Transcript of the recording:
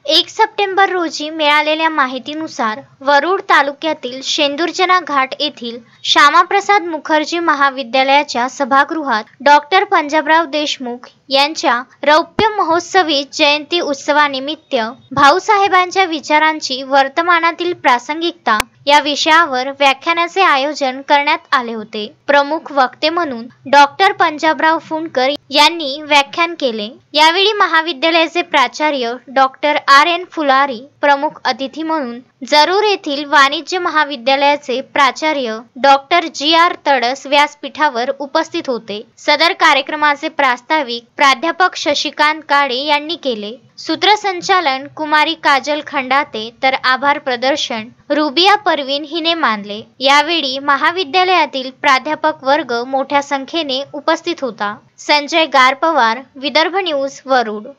1 September रोजी मिळालेल्या माहितीनुसार वरुड तालुक्यातील शेंदुरजना घाट येथील श्यामाप्रसाद मुखर्जी महाविद्यालयाच्या सभागृहात डॉक्टर पंजाबराव देशमुख यांच्या रौप्य महोत्सवी जयंती उत्सवानिमित्त भाऊसाहेबांच्या विचारांची वर्तमानातील प्रासंगिकता या विषयावर व्याख्यानाचे आयोजन करण्यात आले होते। प्रमुख वक्ते म्हणून डॉक्टर पंजाबराव फुंडकर यांनी व्याख्यान केले। यावेळी महाविद्यालयाचे प्राचार्य डॉक्टर RN फुलारी प्रमुख अतिथी म्हणून, जरूर येथील वाणिज्य महाविद्यालयाचे प्राचार्य डॉक्टर GR तडस व्यासपीठावर उपस्थित होते। सदर कार्यक्रमाचे प्रास्ताविक प्राध्यापक शशिकांत काळे यांनी केले। सूत्रसंचालन कुमारी काजल खंडाते तर आभार प्रदर्शन रुबिया परवीन हिने मानले। यावेळी महाविद्यालयातील प्राध्यापक वर्ग मोठ्या संख्येने उपस्थित होता। संजय गारपवार, विदर्भ न्यूज, वरुड।